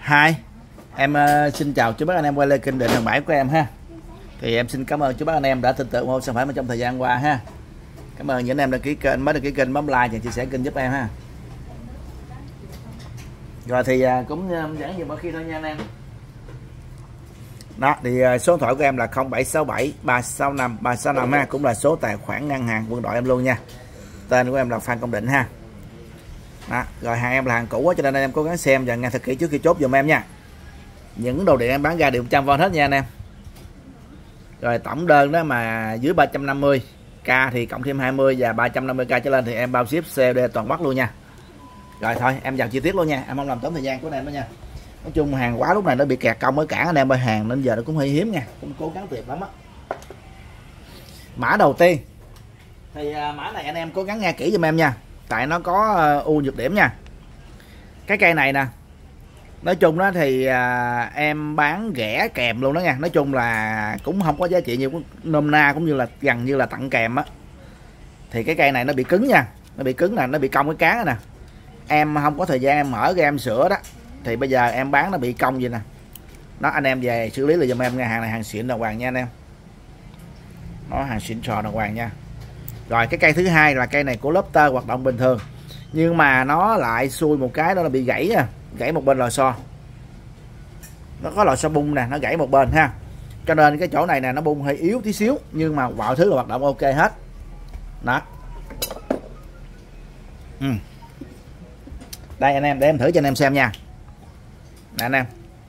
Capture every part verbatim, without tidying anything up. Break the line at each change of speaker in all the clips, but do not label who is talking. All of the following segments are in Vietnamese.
Hi, em uh, xin chào chú bác anh em quay lên kênh Định Hàng Bãi của em ha. Thì em xin cảm ơn chú bác anh em đã tin tưởng ủng hộ sản phẩm trong thời gian qua ha. Cảm ơn những anh em đăng ký kênh, mới đăng ký kênh, bấm like và chia sẻ kênh giúp em ha. Rồi thì uh, cũng uh, dẫn như mỗi khi thôi nha anh em. Đó thì uh, số điện thoại của em là không bảy sáu bảy ba sáu năm ba sáu năm ha, cũng là số tài khoản ngân hàng quân đội em luôn nha. Tên của em là Phan Công Định ha. Đó, rồi hàng em là hàng cũ cho nên anh em cố gắng xem và nghe thật kỹ trước khi chốt dùm em nha. Những đồ điện em bán ra đều một trăm vôn hết nha anh em. Rồi tổng đơn đó mà dưới ba trăm năm mươi k thì cộng thêm hai mươi và ba trăm năm mươi k trở lên thì em bao ship xê ô đê toàn Bắc luôn nha. Rồi thôi em vào chi tiết luôn nha, em không làm tốn thời gian của anh em đó nha. Nói chung hàng quá lúc này nó bị kẹt công ở cảng anh em ơi, hàng nên giờ nó cũng hơi hiếm nha, cũng cố gắng tìm lắm á. Mã đầu tiên thì mã này anh em cố gắng nghe kỹ giùm em nha, tại nó có ưu nhược điểm nha. Cái cây này nè, nói chung đó thì à, em bán rẻ kèm luôn đó nha. Nói chung là cũng không có giá trị nhiều, nôm na cũng như là gần như là tặng kèm á. Thì cái cây này nó bị cứng nha, nó bị cứng nè, nó bị cong cái cán nè. Em không có thời gian em mở ra em sửa đó, thì bây giờ em bán nó bị cong vậy nè. Đó, anh em về xử lý là giùm em nha. Hàng này hàng xịn đàng hoàng nha anh em. Nó hàng xịn sò đàng hoàng nha. Rồi cái cây thứ hai là cây này của Lobster hoạt động bình thường, nhưng mà nó lại xui một cái đó là bị gãy nha, gãy một bên lò xo. Nó có lò xo bung nè, nó gãy một bên ha, cho nên cái chỗ này nè nó bung hơi yếu tí xíu, nhưng mà mọi thứ là hoạt động ok hết. Đó. Ừ. Đây anh em, để em thử cho anh em xem nha. Nè anh em,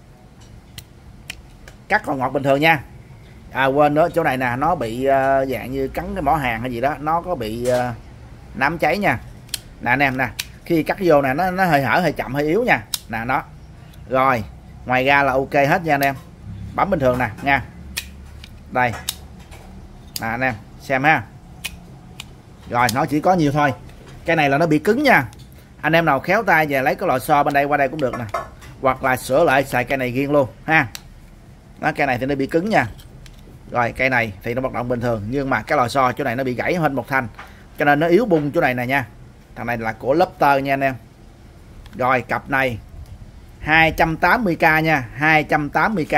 cắt còn ngọt bình thường nha. À quên nữa, chỗ này nè nó bị uh, dạng như cắn cái mỏ hàng hay gì đó, nó có bị uh, nám cháy nha. Nè anh em nè, khi cắt vô nè nó nó hơi hở, hơi chậm, hơi yếu nha. Nè nó. Rồi, ngoài ra là ok hết nha anh em. Bấm bình thường nè nha. Đây. Nè anh em, xem ha. Rồi, nó chỉ có nhiều thôi. Cái này là nó bị cứng nha. Anh em nào khéo tay về lấy cái lò xo bên đây qua đây cũng được nè. Hoặc là sửa lại xài cây này riêng luôn ha. Đó, cây này thì nó bị cứng nha. Rồi cây này thì nó hoạt động bình thường, nhưng mà cái lò xo chỗ này nó bị gãy hơn một thanh, cho nên nó yếu bung chỗ này nè nha. Thằng này là của Lobster nha anh em. Rồi cặp này hai trăm tám mươi k nha, hai trăm tám mươi k.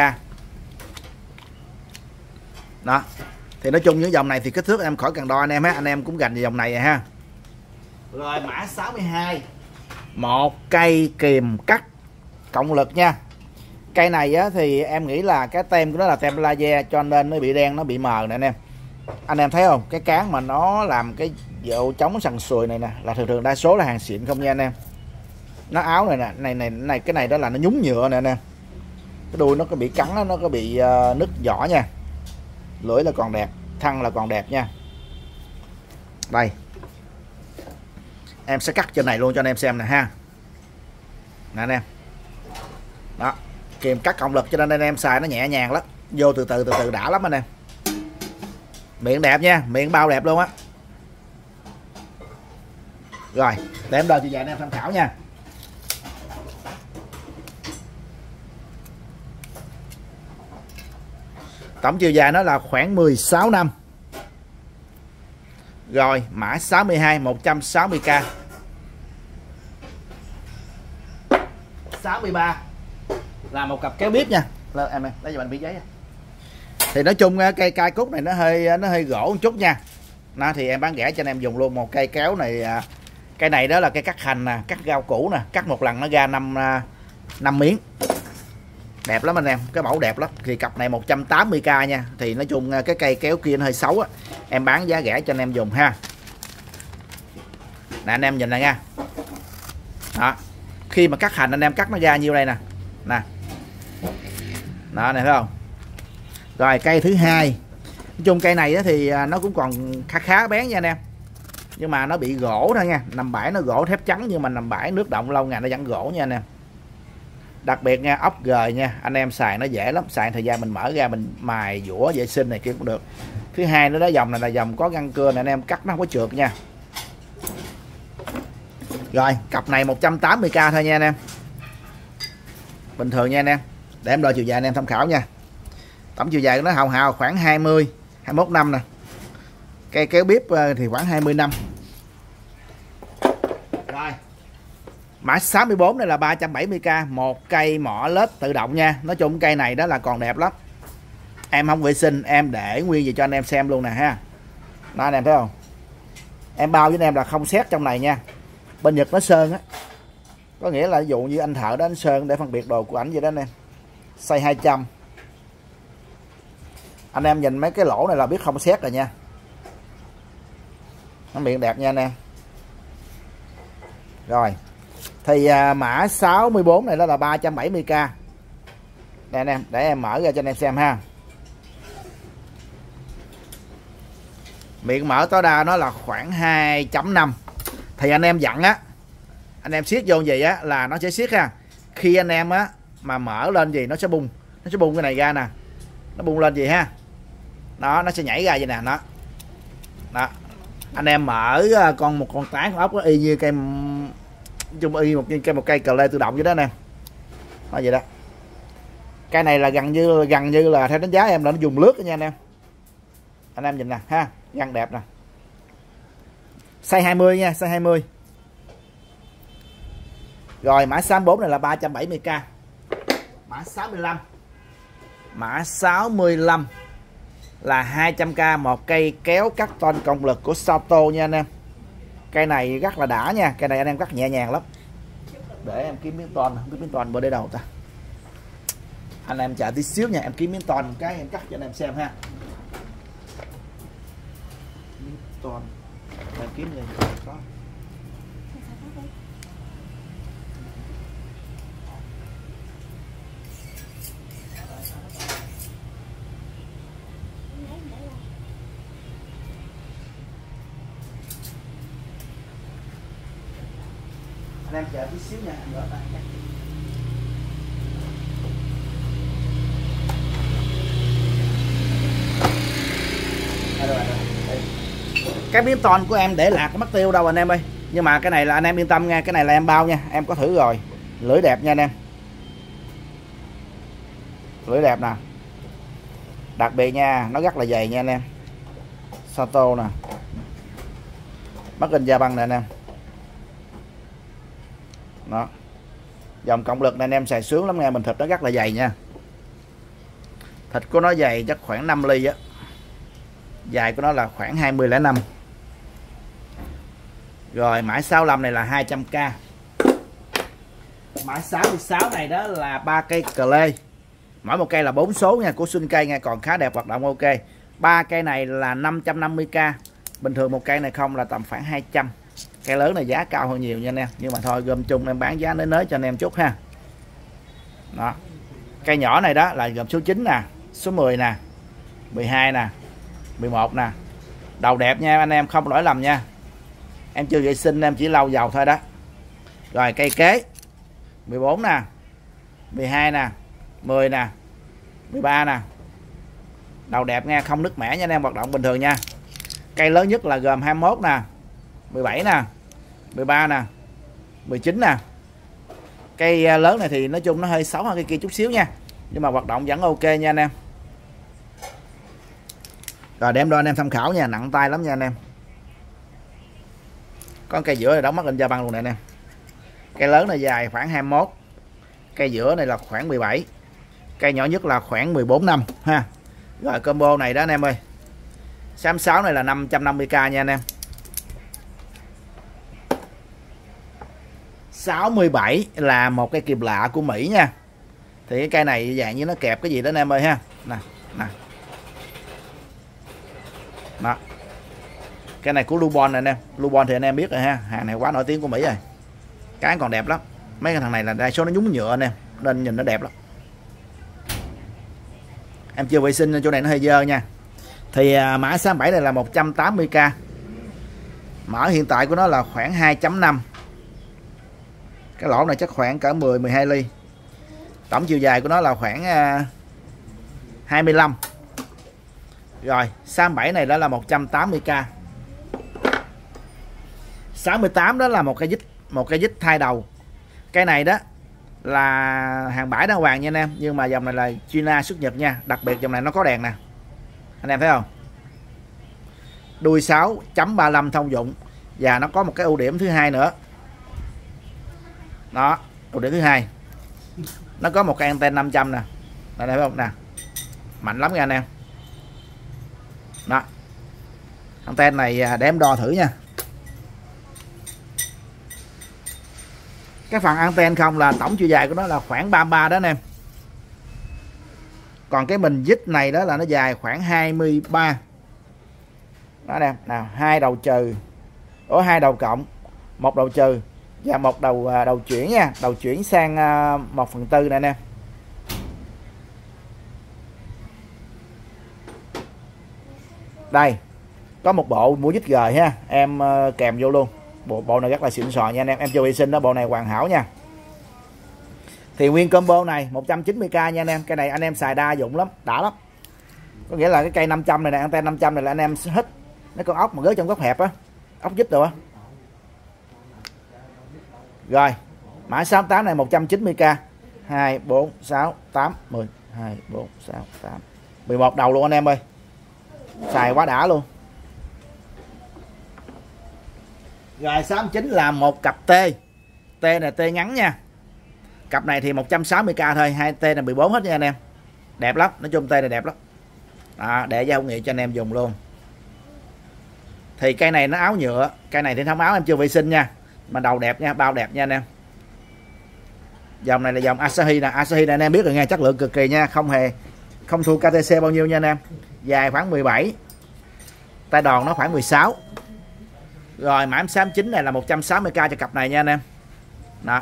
Đó. Thì nói chung những dòng này thì kích thước em khỏi cần đo anh em ha, anh em cũng gành về dòng này rồi ha. Rồi mã sáu mươi hai, một cây kìm cắt cộng lực nha. Cây này á, thì em nghĩ là cái tem của nó là tem laser cho nên nó bị đen, nó bị mờ nè anh em. Anh em thấy không, cái cán mà nó làm cái dệu chống sần sùi này nè là thường thường đa số là hàng xịn không nha anh em. Nó áo này nè, này này này cái này đó là nó nhúng nhựa nè anh em. Cái đuôi nó có bị cắn, nó có bị uh, nứt vỏ nha. Lưỡi là còn đẹp, thân là còn đẹp nha. Đây, em sẽ cắt trên này luôn cho anh em xem nè ha. Nè anh em. Đó, kìm cắt cộng lực cho nên anh em xài nó nhẹ nhàng lắm, vô từ từ từ từ đã lắm anh em. Miệng đẹp nha, miệng bao đẹp luôn á. Rồi để em đo chiều dài anh em tham khảo nha. Tổng chiều dài nó là khoảng mười sáu năm. Rồi mã sáu mươi hai, một trăm sáu mươi k. sáu mươi ba là một cặp kéo bếp nha. Lên em ơi, lấy cho anh miếng giấy. Thì nói chung cây cai cúc này nó hơi nó hơi gỗ một chút nha. Nó thì em bán rẻ cho anh em dùng luôn một cây kéo này. Cây này đó là cây cắt hành nè, cắt rau củ nè, cắt một lần nó ra năm năm miếng. Đẹp lắm anh em, cái mẫu đẹp lắm. Thì cặp này một trăm tám mươi k nha. Thì nói chung cái cây kéo kia nó hơi xấu á, em bán giá rẻ cho anh em dùng ha. Nè anh em nhìn này nha. Đó. Khi mà cắt hành anh em cắt nó ra nhiêu đây nè. Nè. Đó này thấy không? Rồi cây thứ hai. Nói chung cây này thì nó cũng còn khá khá bén nha anh em. Nhưng mà nó bị gỗ thôi nha. Nằm bãi nó gỗ thép trắng, nhưng mà nằm bãi nước động lâu ngày nó vẫn gỗ nha anh em. Đặc biệt nha, ốc gời nha, anh em xài nó dễ lắm. Xài thời gian mình mở ra mình mài dũa vệ sinh này kia cũng được. Thứ hai nữa đó, dòng này là dòng có găng cưa này, anh em cắt nó không có trượt nha. Rồi cặp này một trăm tám mươi k thôi nha anh em. Bình thường nha anh em. Để em đo chiều dài anh em tham khảo nha. Tổng chiều dài của nó hào hào khoảng hai mươi, hai mươi mốt năm nè. Cây kéo bếp thì khoảng hai mươi năm. Rồi Mã sáu mươi bốn này là ba trăm bảy mươi k, một cây mỏ lết tự động nha. Nói chung cây này đó là còn đẹp lắm. Em không vệ sinh em để nguyên gì cho anh em xem luôn nè ha. Đó anh em thấy không? Em bao với anh em là không xét trong này nha. Bên Nhật nó sơn á, có nghĩa là ví dụ như anh thợ đó anh sơn để phân biệt đồ của ảnh vậy đó anh em. Size hai trăm. Anh em nhìn mấy cái lỗ này là biết không xét rồi nha. Nó miệng đẹp nha anh em. Rồi thì à, mã sáu mươi bốn này đó là ba trăm bảy mươi k. Đây anh em, để em mở ra cho anh em xem ha. Miệng mở tối đa nó là khoảng hai chấm năm. Thì anh em dặn á, anh em siết vô gì á là nó sẽ siết ha. Khi anh em á mà mở lên gì nó sẽ bung, nó sẽ bung cái này ra nè. Nó bung lên gì ha. Đó, nó sẽ nhảy ra vậy nè, đó. Đó. Anh em mở con một con tán con ốc nó y như cây chung y một cây một cây cờ lê tự động vậy đó nè. Nó vậy đó. Cây này là gần như gần như là theo đánh giá em là nó dùng lướt đó nha anh em. Anh em nhìn nè ha, găng đẹp nè. Size hai mươi nha, size hai mươi. Rồi mã sáu mươi bốn này là ba trăm bảy mươi k. Mã sáu mươi lăm. Mã sáu mươi lăm là hai trăm k, một cây kéo cắt tôn cộng lực của Sato nha anh em. Cây này rất là đã nha, cây này anh em cắt nhẹ nhàng lắm. Để em kiếm miếng tôn, không biết miếng tôn bữa đây đâu ta. Anh em chờ tí xíu nha, em kiếm miếng tôn cái em cắt cho anh em xem ha. Miếng tôn. Em kiếm gì có. Anh em chờ tí xíu nha, anh gỡ tay nha. Cái miếng ton của em để lạc cái mất tiêu đâu anh em ơi. Nhưng mà cái này là anh em yên tâm nha, cái này là em bao nha, em có thử rồi. Lưỡi đẹp nha anh em. Lưỡi đẹp nè. Đặc biệt nha, nó rất là dày nha anh em. Sato nè. Made in Japan nè anh em. Đó. Dòng cộng lực này anh em xài sướng lắm nha, mình thịt nó rất là dày nha. Thịt của nó dày chắc khoảng năm ly á. Dài của nó là khoảng hai mươi lẻ năm. Rồi mã sáu mươi lăm này là hai trăm k. Mã sáu mươi sáu này đó là ba cây cờ lê. Mỗi một cây là bốn số nha, của Sunkai nha, còn khá đẹp, hoạt động ok. Ba cây này là năm trăm năm mươi k. Bình thường một cây này không là tầm khoảng hai trăm. Cây lớn này giá cao hơn nhiều nha anh em, nhưng mà thôi gom chung em bán giá nới nới cho anh em chút ha. Đó. Cây nhỏ này đó là gồm số chín nè, số mười nè, mười hai nè, mười một nè. Đầu đẹp nha anh em, không lỗi lầm nha. Em chưa vệ sinh em chỉ lau dầu thôi đó. Rồi cây kế mười bốn nè, mười hai nè, mười nè, mười ba nè. Đầu đẹp nha, không nứt mẻ nha anh em, hoạt động bình thường nha. Cây lớn nhất là gồm hai mươi mốt nè, mười bảy nè, mười ba nè, mười chín nè. Cây lớn này thì nói chung nó hơi xấu hơn cây kia chút xíu nha, nhưng mà hoạt động vẫn ok nha anh em. Rồi đem đo anh em tham khảo nha, nặng tay lắm nha anh em. Có cây giữa này đóng mắt lên da băng luôn nè anh em. Cây lớn này dài khoảng hai mươi mốt, cây giữa này là khoảng mười bảy, cây nhỏ nhất là khoảng mười bốn năm ha. Rồi combo này đó anh em ơi. sáu mươi sáu này là năm trăm năm mươi k nha anh em. sáu mươi bảy là một cây kìm lạ của Mỹ nha. Thì cái cây này dạng như nó kẹp cái gì đó anh em ơi ha. Nè, nè. Đó. Cái này của Lubon này anh em. Lubon thì anh em biết rồi ha, hàng này quá nổi tiếng của Mỹ rồi. Cái còn đẹp lắm. Mấy cái thằng này là đa số nó nhúng nhựa anh em, nên nhìn nó đẹp lắm. Em chưa vệ sinh chỗ này nó hơi dơ nha. Thì à, mã sáu mươi bảy này là một trăm tám mươi k. Mỡ hiện tại của nó là khoảng hai chấm năm. Cái lỗ này chắc khoảng cỡ mười mười hai ly. Tổng chiều dài của nó là khoảng à, hai mươi lăm. Rồi sáu mươi bảy này đó là một trăm tám mươi k. sáu mươi tám đó là một cái dít, một cái dít thay đầu. Cái này đó là hàng bãi đàng hoàng nha anh em, nhưng mà dòng này là China xuất Nhật nha. Đặc biệt dòng này nó có đèn nè, anh em thấy không? Đuôi sáu chấm ba mươi lăm thông dụng. Và nó có một cái ưu điểm thứ hai nữa, Đó, ưu điểm thứ hai, nó có một cái anten năm trăm nè, đây thấy không nè, mạnh lắm nha anh em. Đó, anten này để em đo thử nha. Cái phần anten không là tổng chiều dài của nó là khoảng ba mươi ba đó anh em. Còn cái mình dít này đó là nó dài khoảng hai mươi ba. Đó nè, nào, hai đầu trừ, ở hai đầu cộng, một đầu trừ và một đầu đầu chuyển nha, đầu chuyển sang một phần tư này nè. Đây, có một bộ mũi dít gời ha, em kèm vô luôn. Bộ bộ này rất là xịn sò nha anh em, em chưa vệ sinh đó, bộ này hoàn hảo nha. Thì nguyên combo này một trăm chín mươi k nha anh em. Cái này anh em xài đa dụng lắm, đã lắm. Có nghĩa là cái cây năm trăm này nè, anten năm trăm này là anh em hít mấy con ốc mà gửi trong góc hẹp á, ốc dít rồi á. Rồi, mã sáu tám này một trăm chín mươi k. hai, bốn, sáu, tám, mười. hai, bốn, sáu, tám, mười một đầu luôn anh em ơi. Xài quá đã luôn. Rồi sáu chín là một cặp T. T này T ngắn nha. Cặp này thì một trăm sáu mươi k thôi, hai T là mười bốn hết nha anh em. Đẹp lắm, nói chung T này đẹp lắm. Đó, để giao nghị cho anh em dùng luôn. Thì cây này nó áo nhựa, cây này thì không áo em chưa vệ sinh nha. Mà đầu đẹp nha, bao đẹp nha anh em. Dòng này là dòng Asahi nè, Asahi này anh em biết rồi nha, chất lượng cực kỳ nha, không hề không thua ca tê xê bao nhiêu nha anh em. Dài khoảng mười bảy. Tay đòn nó khoảng mười sáu. Rồi mã em sáu chín này là một trăm sáu mươi k cho cặp này nha anh em. Đó.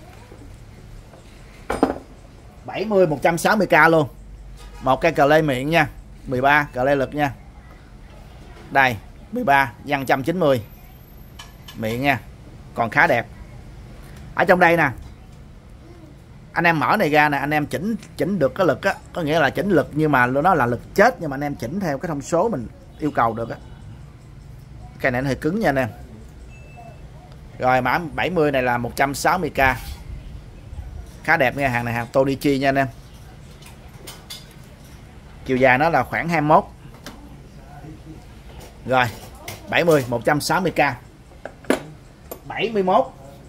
bảy mươi một trăm sáu mươi k luôn. Một cây cờ lê miệng nha, mười ba cờ lê lực nha. Đây, mười ba văn một trăm chín mươi. Miệng nha. Còn khá đẹp. Ở trong đây nè. Anh em mở này ra nè, anh em chỉnh chỉnh được cái lực á, có nghĩa là chỉnh lực nhưng mà nó là lực chết, nhưng mà anh em chỉnh theo cái thông số mình yêu cầu được á. Cái này nó hơi cứng nha anh em. Rồi mã bảy mươi này là một trăm sáu mươi k. Khá đẹp nha, hàng này hàng Tonichi nha anh em. Chiều dài nó là khoảng hai mươi mốt. Rồi, bảy mươi một trăm sáu mươi k. bảy mươi mốt.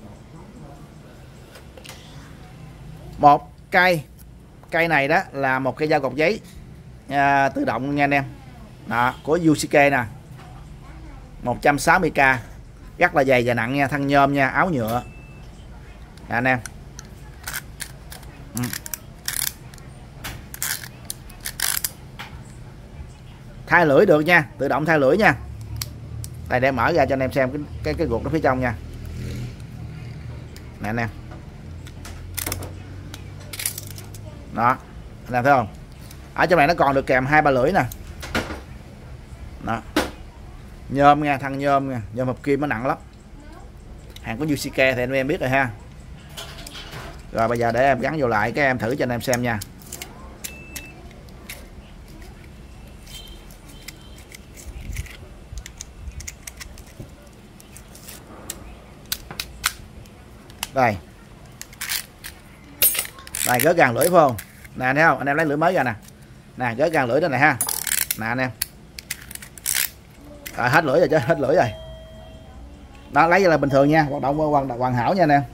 Một cây. Cây này đó là một cây dao gọt giấy à, tự động nha anh em. Đó, của Yusuke nè. một trăm sáu mươi k. Rất là dày và nặng nha, thân nhôm nha, áo nhựa. Nè anh em. Ừ. Thay lưỡi được nha, tự động thay lưỡi nha. Đây để mở ra cho anh em xem cái cái cái ruột nó phía trong nha. Nè anh em. Đó, anh em thấy không? Ở trong này nó còn được kèm hai ba lưỡi nè. Đó. Nhôm nha, thân nhôm nha, nhôm hợp kim nó nặng lắm. Hàng của Yusuke thì anh em biết rồi ha. Rồi bây giờ để em gắn vô lại cái em thử cho anh em xem nha. Đây. Đây gỡ gàng lưỡi phải không? Nè thấy không? Anh em lấy lưỡi mới ra nè. Nè gỡ gàng lưỡi đó này ha. Nè anh em. Rồi hết lưỡi rồi chứ, hết lưỡi rồi. Đó, lấy ra là bình thường nha, hoạt động hoàn, hoàn hảo nha anh em.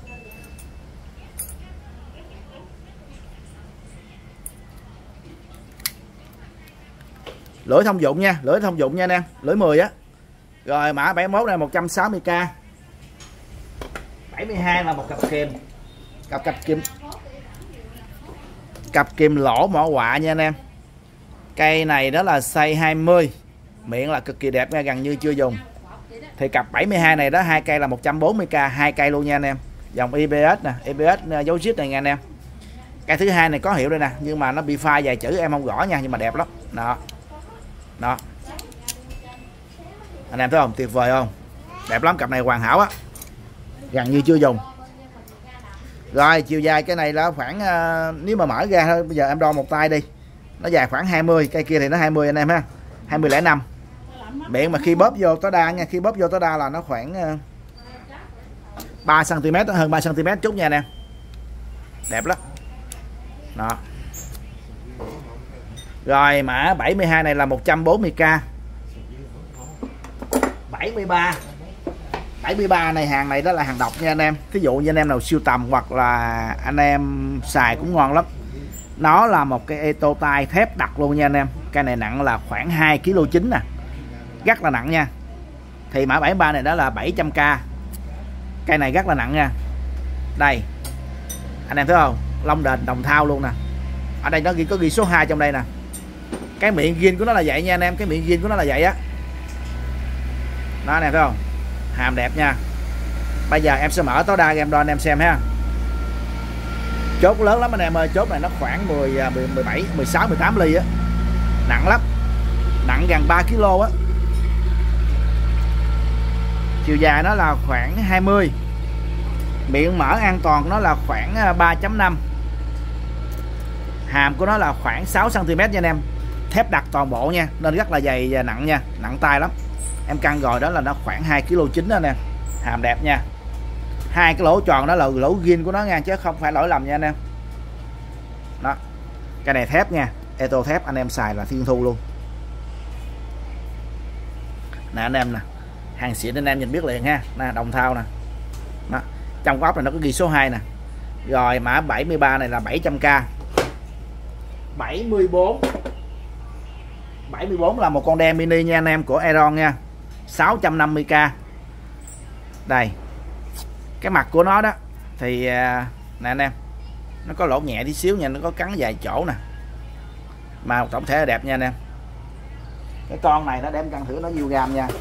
Lưỡi thông dụng nha, lưỡi thông dụng nha anh em, lưỡi mười á. Rồi mã bảy mươi mốt này một trăm sáu mươi k. bảy mươi hai là một cặp kìm. Cặp cặp kim. Cặp kìm lỗ mỏ quạ nha anh em. Cây này đó là size hai mươi. Miệng là cực kỳ đẹp nha, gần như chưa dùng. Thì cặp bảy mươi hai này đó, hai cây là một trăm bốn mươi k, hai cây luôn nha anh em. Dòng i bê ét nè, i bê ét dấu zip này nha anh em. Cây thứ hai này có hiệu đây nè, nhưng mà nó bị pha vài chữ em không rõ nha, nhưng mà đẹp lắm. Đó. Đó. Anh em thấy không? Tuyệt vời không? Đẹp lắm, cặp này hoàn hảo á. Gần như chưa dùng. Rồi chiều dài cái này là khoảng uh, nếu mà mở ra thôi, bây giờ em đo một tay đi. Nó dài khoảng hai mươi, cây kia thì nó hai mươi anh em ha. hai mươi lẻ năm. Miệng mà khi bóp vô tối đa nha, khi bóp vô tối đa là nó khoảng uh, ba xăng ti mét, hơn ba xăng ti mét chút nha anh em. Đẹp lắm. Đó. Rồi mã bảy mươi hai này là một trăm bốn mươi k. bảy mươi ba. bảy mươi ba này, hàng này đó là hàng độc nha anh em. Ví dụ như anh em nào siêu tầm hoặc là anh em xài cũng ngon lắm. Nó là một cái Eto tay thép đặc luôn nha anh em. Cây này nặng là khoảng hai ki lô chín nè, rất là nặng nha. Thì mã bảy mươi ba này đó là bảy trăm k. Cây này rất là nặng nha. Đây anh em thấy không, lông đền đồng thau luôn nè. Ở đây nó ghi có ghi số hai trong đây nè. Cái miệng zin của nó là vậy nha anh em, cái miệng zin của nó là vậy á. Đó anh em thấy không, hàm đẹp nha. Bây giờ em sẽ mở tối đa em đo anh em xem ha. Chốt lớn lắm anh em ơi, chốt này nó khoảng mười, mười bảy, mười sáu, mười tám ly á. Nặng lắm, nặng gần ba ki lô á. Chiều dài nó là khoảng hai mươi. Miệng mở an toàn của nó là khoảng ba chấm năm. Hàm của nó là khoảng sáu xăng ti mét nha anh em. Thép đặc toàn bộ nha, nên rất là dày và nặng nha, nặng tay lắm. Em cân rồi đó là nó khoảng hai ki lô chín đó nè. Hàm đẹp nha. Hai cái lỗ tròn đó là lỗ zin của nó nha, chứ không phải lỗi lầm nha anh em. Đó. Cái này thép nha, Eto thép, anh em xài là thiên thu luôn. Nè anh em nè, hàng xịn anh em nhìn biết liền ha. Nè, đồng thau nè. Đó. Trong cái ốc này nó có ghi số hai nè. Rồi mã bảy mươi ba này là bảy trăm k. bảy mươi bốn. bảy mươi bốn là một con đen mini nha anh em, của Aeron nha. sáu trăm năm mươi k. Đây. Cái mặt của nó đó thì nè anh em, nó có lỗ nhẹ tí xíu nha, nó có cắn vài chỗ nè. Mà tổng thể là đẹp nha anh em. Cái con này nó đem cân thử nó nhiêu gam nha.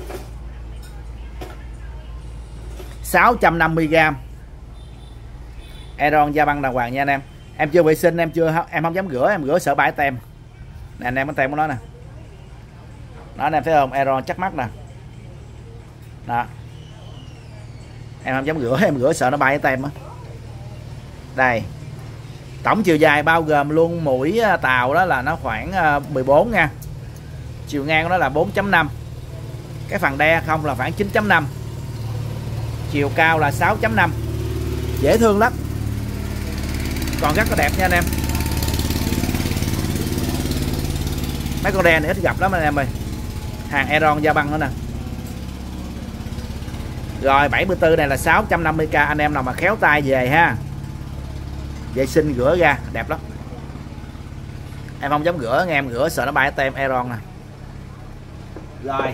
sáu trăm năm mươi gram. Aeron da băng đàng hoàng nha anh em. Em chưa vệ sinh, em chưa em không dám rửa, em rửa sợ bãi tem. Nè anh em, cái tem của nó nè. Đó anh em thấy không, Aeron chắc mắt nè. Đó. Em không dám rửa, em rửa sợ nó bay cái tem á. Đây. Tổng chiều dài bao gồm luôn mũi tàu đó là nó khoảng mười bốn nha. Chiều ngang của nó là bốn chấm năm. Cái phần đe không là khoảng chín chấm năm. Chiều cao là sáu chấm năm. Dễ thương lắm. Còn rất là đẹp nha anh em. Mấy con đe này ít gặp lắm anh em ơi. Hàng Aeron da băng nữa nè. Rồi bảy mươi tư này là sáu trăm năm mươi k, anh em nào mà khéo tay về ha. Vệ sinh rửa ra đẹp lắm. Em không dám rửa, nghe em rửa sợ nó bay tem Aeron nè. Rồi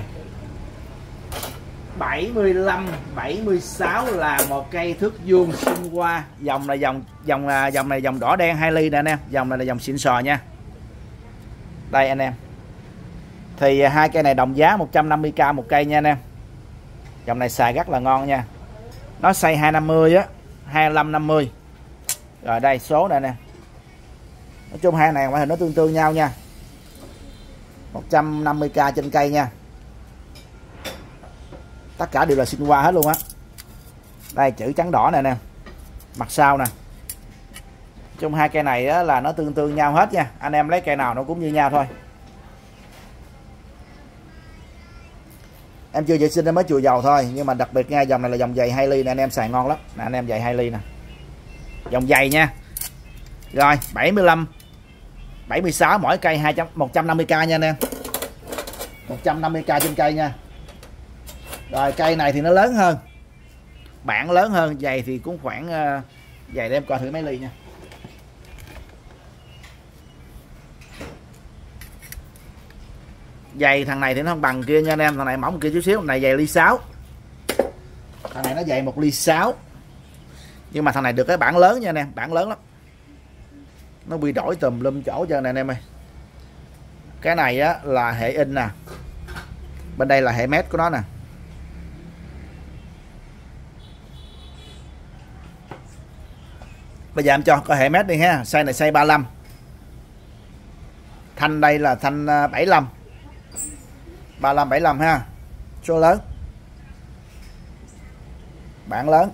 bảy mươi lăm, bảy mươi sáu là một cây thước vuông xuyên qua. Dòng này dòng dòng dòng này dòng đỏ đen hai ly nè anh em. Dòng này là dòng xịn sò nha. Đây anh em. Thì hai cây này đồng giá một trăm năm mươi k một cây nha anh em. Dòng này xài rất là ngon nha. Nó xây hai năm mươi á, hai mươi lăm năm mươi. Rồi đây số này nè. Nói chung hai này ngoại hình nó tương tương nhau nha. một trăm năm mươi k trên cây nha. Tất cả đều là xuyên qua hết luôn á. Đây chữ trắng đỏ này nè. Mặt sau nè. Chung hai cây này á, là nó tương tương nhau hết nha. Anh em lấy cây nào nó cũng như nhau thôi. Em chưa vệ sinh em mới chùi dầu thôi. Nhưng mà đặc biệt nha, dòng này là dòng dày hai ly nè, anh em xài ngon lắm. Nè anh em dày hai ly nè. Dòng dày nha. Rồi bảy mươi lăm, bảy mươi sáu mỗi cây hai trăm, một trăm năm mươi k nha anh em. một trăm năm mươi k trên cây nha. Rồi cây này thì nó lớn hơn. Bản lớn hơn, dày thì cũng khoảng uh, dày để em coi thử mấy ly nha. Dày thằng này thì nó không bằng kia nha anh em, thằng này mỏng kia chút xíu, thằng này dày ly sáu. Thằng này nó dày một ly sáu. Nhưng mà thằng này được cái bản lớn nha anh em, bản lớn lắm. Nó bị đổi tùm lum chỗ cho này anh em ơi. Cái này á là hệ in nè. Bên đây là hệ mét của nó nè. Bây giờ em cho có hệ mét đi ha. Size này size ba mươi lăm. Thanh đây là thanh bảy mươi lăm. ba mươi lăm bảy mươi lăm ha. Số lớn. Bản lớn.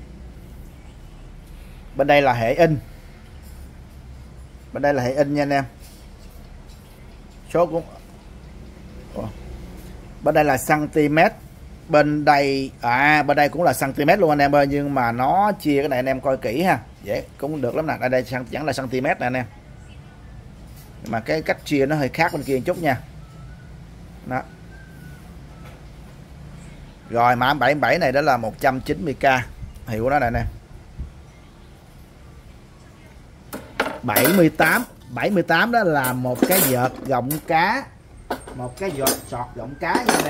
Bên đây là hệ in. Bên đây là hệ in nha anh em. Số cũng Ủa. Bên đây là cm. Bên đây à bên đây cũng là cm luôn anh em ơi, nhưng mà nó chia cái này anh em coi kỹ ha. Dễ cũng được lắm nè. Đây đây chẳng là cm nè anh em. Mà cái cách chia nó hơi khác bên kia một chút nha. Đó. Rồi mã bảy bảy này đó là một trăm chín mươi k, hiệu của nó này nè. bảy mươi tám bảy mươi tám đó là một cái vợt gọng cá, một cái vợt sọt gọng cá nha nè,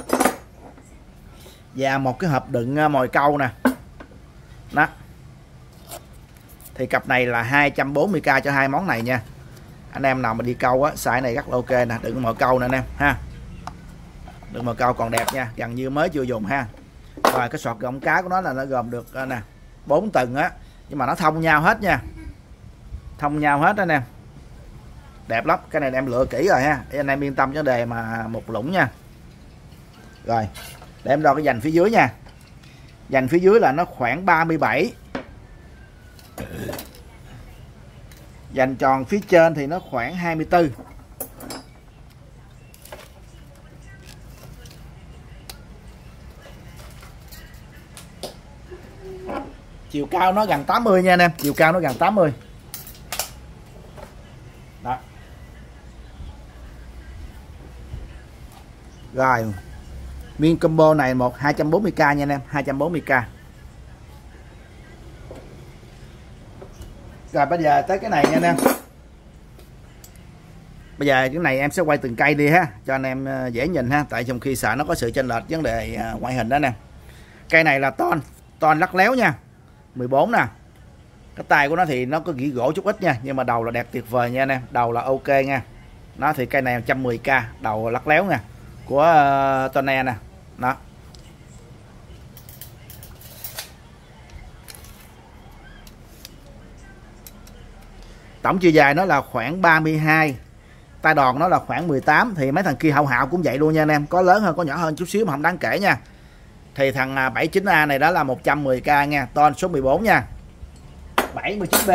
và một cái hộp đựng mồi câu nè. Đó. Thì cặp này là hai trăm bốn mươi k cho hai món này nha. Anh em nào mà đi câu á, size này rất là ok nè, đựng mồi câu nè anh em ha. Đựng mồi câu còn đẹp nha, gần như mới chưa dùng ha. Rồi cái sọt gọng cá của nó là nó gồm được nè bốn tầng á, nhưng mà nó thông nhau hết nha. Thông nhau hết đó nè. Đẹp lắm, cái này em lựa kỹ rồi ha, để anh em yên tâm cho đề mà một lũng nha. Rồi, để em đo cái dành phía dưới nha. Dành phía dưới là nó khoảng ba mươi bảy. Dành tròn phía trên thì nó khoảng hai mươi tư. Chiều cao nó gần tám mươi nha anh em, chiều cao nó gần tám mươi. Đó. Rồi. Nguyên combo này một hai trăm bốn mươi k nha anh em, hai trăm bốn mươi k. Rồi bây giờ tới cái này nha anh em. Bây giờ cái này em sẽ quay từng cây đi ha, cho anh em dễ nhìn ha, tại trong khi sợ nó có sự chênh lệch vấn đề ngoại hình đó nè. Cây này là ton, ton lắc léo nha. mười bốn nè. Cái tay của nó thì nó có gỉ gỗ chút ít nha, nhưng mà đầu là đẹp tuyệt vời nha anh em, đầu là ok nha. Nó thì cây này một trăm mười k, đầu lắc léo nha, của uh, Tone nè. Đó. Tổng chiều dài nó là khoảng ba mươi hai, tay đòn nó là khoảng mười tám. Thì mấy thằng kia hậu hạo cũng vậy luôn nha anh em, có lớn hơn có nhỏ hơn chút xíu mà không đáng kể nha. Thì thằng bảy mươi chín A này đó là một trăm mười k nha, ton số mười bốn nha. bảy mươi chín B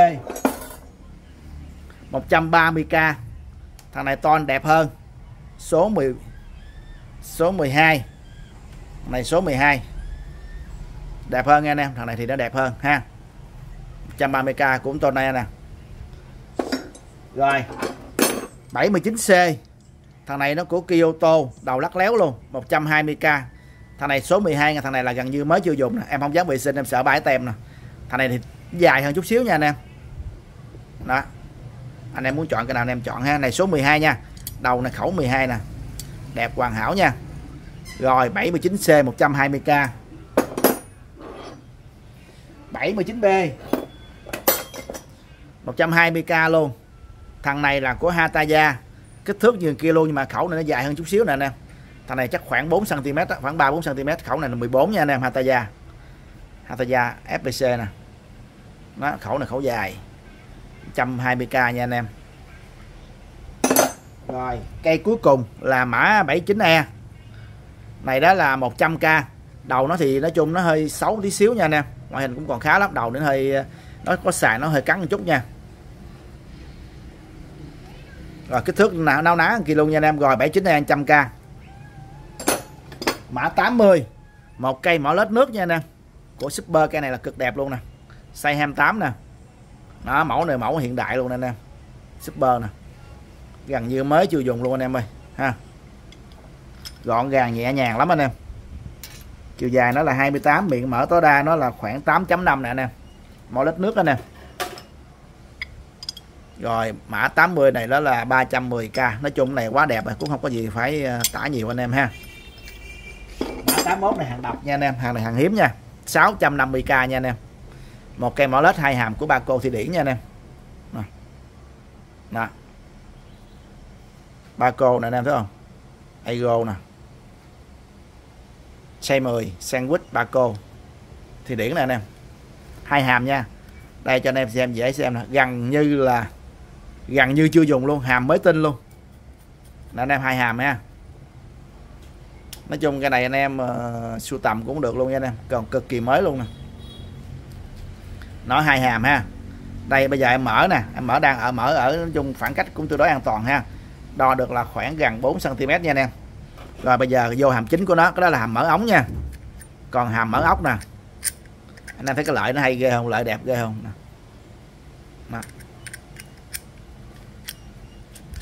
một trăm ba mươi k, thằng này ton đẹp hơn, số mười, số mười hai, thằng này số mười hai đẹp hơn nha anh em, thằng này thì nó đẹp hơn ha. một trăm ba mươi k cũng ton này nè. Rồi bảy mươi chín C, thằng này nó của Kyoto, đầu lắc léo luôn, một trăm hai mươi k. Thằng này số mười hai, thằng này là gần như mới chưa dùng nè, em không dám vệ sinh, em sợ bãi tem nè. Thằng này thì dài hơn chút xíu nha anh em. Đó. Anh em muốn chọn cái nào anh em chọn ha. Này số mười hai nha. Đầu này khẩu mười hai nè. Đẹp hoàn hảo nha. Rồi bảy mươi chín C một trăm hai mươi k. bảy mươi chín B một trăm hai mươi k luôn. Thằng này là của Hataya, kích thước như kia luôn, nhưng mà khẩu này nó dài hơn chút xíu nè anh em. Thằng này chắc khoảng bốn xăng ti mét, khoảng ba bốn xăng ti mét, khẩu này là mười bốn nha anh em. Hataya, Hataya ép pê xê nè. Đó, khẩu này khẩu dài, một trăm hai mươi k nha anh em. Rồi cây cuối cùng là mã bảy mươi chín E này, đó là một trăm k. Đầu nó thì nói chung nó hơi xấu tí xíu nha anh em, ngoại hình cũng còn khá lắm, đầu nó hơi, nó có xài nó hơi cắn một chút nha. Rồi kích thước nào náo ná kia luôn nha anh em. Rồi bảy mươi chín E một trăm k. Mã tám mươi, một cây mỏ lết nước nha anh em, của Super. Cây này là cực đẹp luôn nè, size hai mươi tám nè. Đó, mẫu này mẫu hiện đại luôn anh em, Super nè, gần như mới chưa dùng luôn anh em ơi ha. Gọn gàng nhẹ nhàng lắm anh em. Chiều dài nó là hai mươi tám, miệng mở tối đa nó là khoảng tám chấm năm nè anh em, mỏ lết nước anh em. Rồi mã tám mươi này đó là ba trăm mười k. Nói chung này quá đẹp rồi, cũng không có gì phải tả nhiều anh em ha. Mã tám mươi mốt này hàng độc nha anh em, hàng này hàng hiếm nha, sáu trăm năm mươi k nha anh em. Một cây mỏ lết hai hàm của Baco Thụy Điển nha anh em. Nè. Nè. Baco nè anh em thấy không? Ago nè. Size mười sandwich Baco Thụy Điển nè anh em. Hai hàm nha. Đây cho anh em xem dễ xem nè, gần như là gần như chưa dùng luôn, hàm mới tinh luôn. Nè anh em, hai hàm ha. Nói chung cái này anh em uh, sưu tầm cũng được luôn nha anh em, còn cực kỳ mới luôn nè. Nó hai hàm ha. Đây bây giờ em mở nè, em mở đang ở mở ở nói chung khoảng cách cũng tương đối an toàn ha. Đo được là khoảng gần bốn xăng ti mét nha anh em. Rồi bây giờ vô hàm chính của nó, cái đó là hàm mở ống nha. Còn hàm mở ốc nè. Anh em thấy cái lợi nó hay ghê không? Lợi đẹp ghê không? Nè. Nè.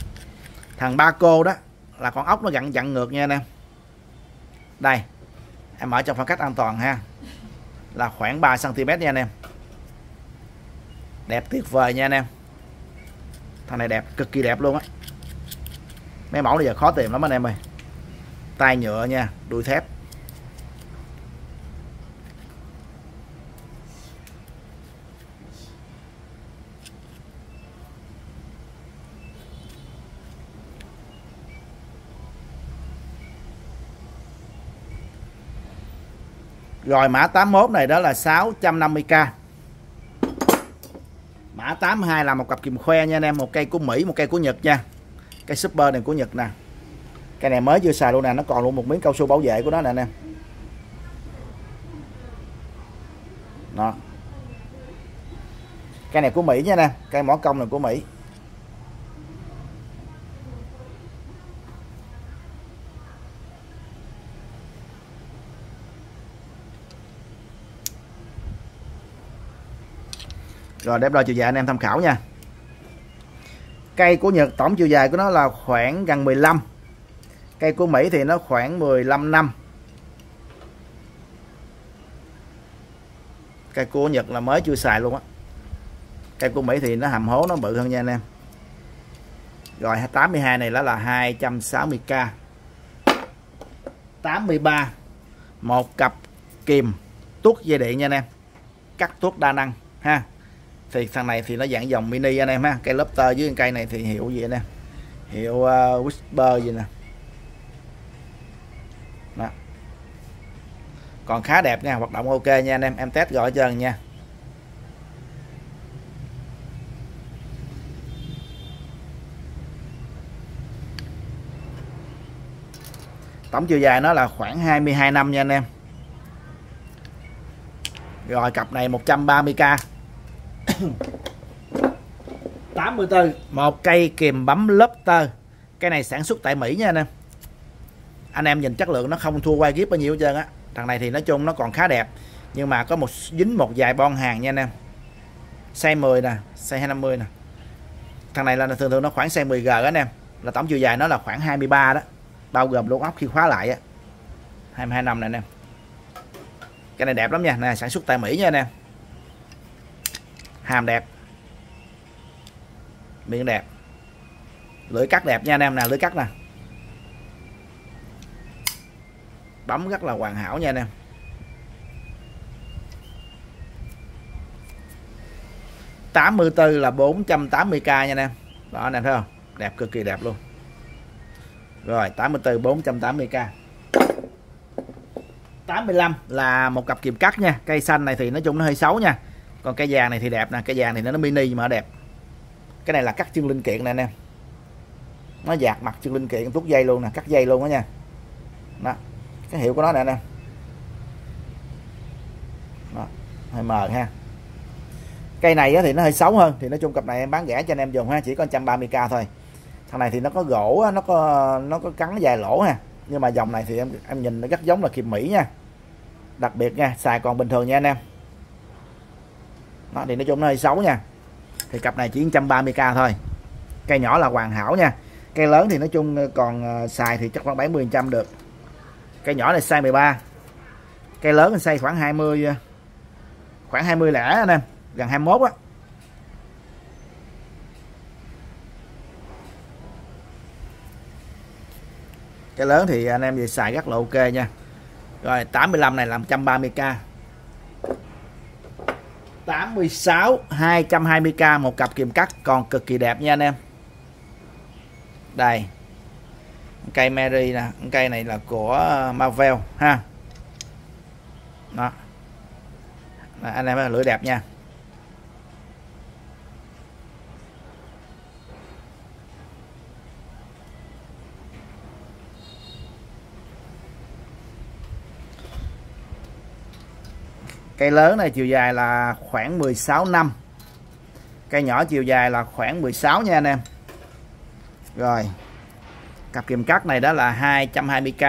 Thằng Baco đó là con ốc nó dặn dặn ngược nha anh em. Đây. Em mở trong khoảng cách an toàn ha, là khoảng ba xăng ti mét nha anh em. Đẹp tuyệt vời nha anh em. Thằng này đẹp, cực kỳ đẹp luôn á. Mấy mẫu bây giờ khó tìm lắm anh em ơi. Tay nhựa nha, đuôi thép. Rồi mã tám mốt này đó là sáu trăm năm mươi k. Mã tám hai là một cặp kìm khoe nha anh em, một cây của Mỹ, một cây của Nhật nha. Cây Super này của Nhật nè. Cây này mới chưa xài luôn nè, nó còn luôn một miếng cao su bảo vệ của nó nè anh em. Đó. Cây này của Mỹ nha nè, cây mỏ công này của Mỹ. Rồi đép đo chiều dài anh em tham khảo nha. Cây của Nhật tổng chiều dài của nó là khoảng gần mười lăm. Cây của Mỹ thì nó khoảng mười lăm năm. Cây của Nhật là mới chưa xài luôn á. Cây của Mỹ thì nó hầm hố, nó bự hơn nha anh em. Rồi tám mươi hai này đó là hai trăm sáu mươi k. tám mươi ba một cặp kìm tuốt dây điện nha anh em. Cắt tuốt đa năng ha. Thì thằng này thì nó dạng dòng mini anh em ha. Cây Lobster với cây này thì hiệu gì anh em? Hiệu uh, Whisper gì nè. Đó. Còn khá đẹp nha, hoạt động ok nha anh em. Em test rồi hết trơn nha. Tổng chiều dài nó là khoảng hai mươi hai năm nha anh em. Rồi cặp này một trăm ba mươi k. tám mươi tư, một cây kìm bấm Lobster. Cái này sản xuất tại Mỹ nha anh em. Anh em nhìn chất lượng nó không thua quay Gift bao nhiêu hết trơn á. Thằng này thì nói chung nó còn khá đẹp, nhưng mà có một dính một vài bon hàng nha anh em. Size mười nè, size hai trăm năm mươi nè. Thằng này là thường thường nó khoảng size mười G đó anh em. Là tổng chiều dài nó là khoảng hai mươi ba đó, bao gồm luôn ốc khi khóa lại á. hai mươi hai năm này anh em. Cái này đẹp lắm nha, nè sản xuất tại Mỹ nha anh em. Hàm đẹp, miệng đẹp, lưỡi cắt đẹp nha anh em nè, lưỡi cắt nè, bấm rất là hoàn hảo nha anh em. tám mươi tư là bốn trăm tám mươi k nha anh em. Đó anh em thấy không, đẹp, cực kỳ đẹp luôn. Rồi tám mươi tư bốn trăm tám mươi k. tám mươi lăm là một cặp kìm cắt nha. Cây xanh này thì nói chung nó hơi xấu nha. Còn cây vàng này thì đẹp nè, cây vàng thì nó, nó mini nhưng mà nó đẹp. Cái này là cắt chân linh kiện nè anh em. Nó dạt mặt chân linh kiện, tuốt dây luôn nè, cắt dây luôn đó nha. Đó, cái hiệu của nó nè anh em. Đó, hơi mờ ha. Cây này thì nó hơi xấu hơn, thì nói chung cặp này em bán rẻ cho anh em dùng ha, chỉ có một trăm ba mươi k thôi. Thằng này thì nó có gỗ, nó có nó có cắn vài lỗ ha. Nhưng mà dòng này thì em em nhìn nó rất giống là kìm Mỹ nha. Đặc biệt nha, xài còn bình thường nha anh em. Đó, thì nói chung nó hơi xấu nha. Thì cặp này chỉ một trăm ba mươi k thôi. Cây nhỏ là hoàn hảo nha. Cây lớn thì nói chung còn xài thì chắc khoảng bảy mươi phần trăm được. Cây nhỏ này size mười ba. Cây lớn thì size khoảng hai mươi, khoảng hai mươi lẻ anh em, gần hai mươi mốt á. Cái lớn thì anh em về xài rất là ok nha. Rồi tám mươi lăm này là một trăm ba mươi k. tám mươi sáu hai trăm hai mươi k, một cặp kìm cắt còn cực kỳ đẹp nha anh em. Đây. Cây Mary nè, cây này là của Marvel ha. Đó. Đó, anh em thấy lưỡi đẹp nha. Cây lớn này chiều dài là khoảng mười sáu năm. Cây nhỏ chiều dài là khoảng mười sáu nha anh em. Rồi. Cặp kìm cắt này đó là hai trăm hai mươi k.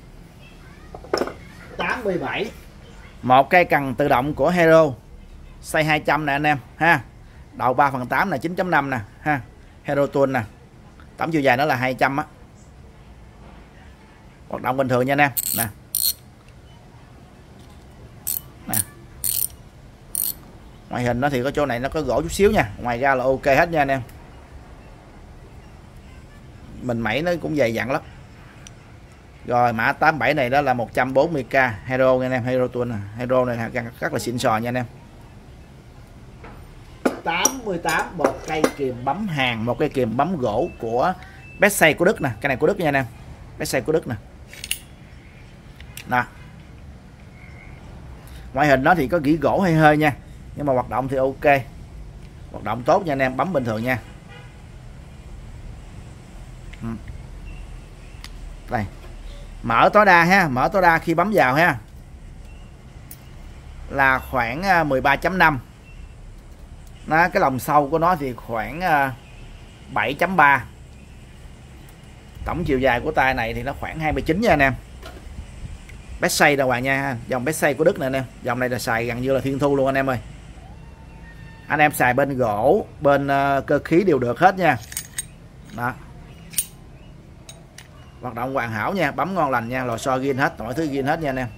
tám mươi bảy. Một cây cần tự động của Hero. Size hai trăm nè anh em ha. Đầu ba phần tám là chín chấm năm nè ha. Hero Tool nè. Tổng chiều dài nó là hai trăm á. Hoạt động bình thường nha anh em. Nè. Ngoại hình nó thì có chỗ này nó có gỗ chút xíu nha, ngoài ra là ok hết nha anh em. Mình mẩy nó cũng dày dặn lắm. Rồi mã tám bảy này đó là một trăm bốn mươi k Hero nha anh em, Hero Tool, Hero này rất là xịn sò nha anh em. tám mươi tám một cây kìm bấm hàng, một cây kìm bấm gỗ của Betsay của Đức nè, cái này của Đức nha anh em. Betsay của Đức nè. Nè. Ngoại hình nó thì có gỉ gỗ hơi hơi nha, nhưng mà hoạt động thì ok. Hoạt động tốt nha anh em, bấm bình thường nha. Đây. Mở tối đa ha, mở tối đa khi bấm vào ha. Là khoảng mười ba chấm năm. Nó cái lòng sâu của nó thì khoảng bảy chấm ba. Tổng chiều dài của tay này thì nó khoảng hai mươi chín nha anh em. Betsay đàng hoàng nha, dòng Betsay của Đức này anh em. Dòng này là xài gần như là thiên thu luôn anh em ơi. Anh em xài bên gỗ, bên uh, cơ khí đều được hết nha. Đó. Hoạt động hoàn hảo nha, bấm ngon lành nha, lò xo ghiên hết, mọi thứ ghiên hết nha anh em.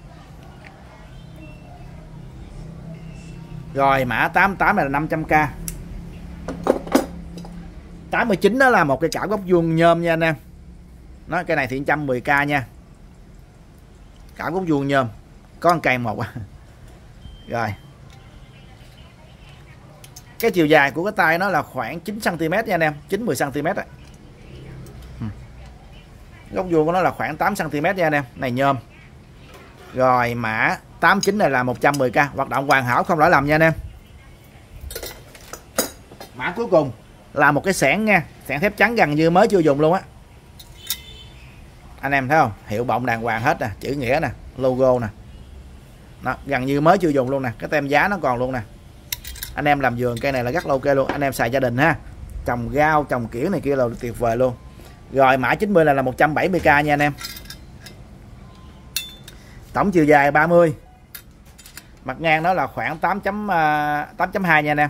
Rồi mã tám tám này là năm trăm k. tám mươi chín đó là một cái cảo góc vuông nhôm nha anh em. Nó cái này thì một trăm mười k nha. Cảo góc vuông nhôm, có một cây một. Rồi. Cái chiều dài của cái tay nó là khoảng chín xăng ti mét nha anh em, chín mười xăng ti mét đấy. Góc vuông của nó là khoảng tám xăng ti mét nha anh em, này nhôm. Rồi mã tám chín này là một trăm mười k, hoạt động hoàn hảo không lỗi lầm nha anh em. Mã cuối cùng là một cái xẻng nha, xẻng thép trắng gần như mới chưa dùng luôn á. Anh em thấy không? Hiệu bọng đàng hoàng hết nè, chữ nghĩa nè, logo nè. Đó, gần như mới chưa dùng luôn nè, cái tem giá nó còn luôn nè. Anh em làm vườn cây này là rất là ok luôn, anh em xài gia đình ha. Trồng rau, trồng kiểu này kia là tuyệt vời luôn. Rồi mã chín mươi là là một trăm bảy mươi k nha anh em. Tổng chiều dài ba mươi. Mặt ngang nó là khoảng tám chấm hai nha anh em.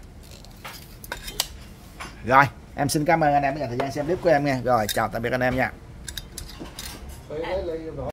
Rồi, em xin cảm ơn anh em đã dành thời gian xem clip của em nha. Rồi, chào tạm biệt anh em nha.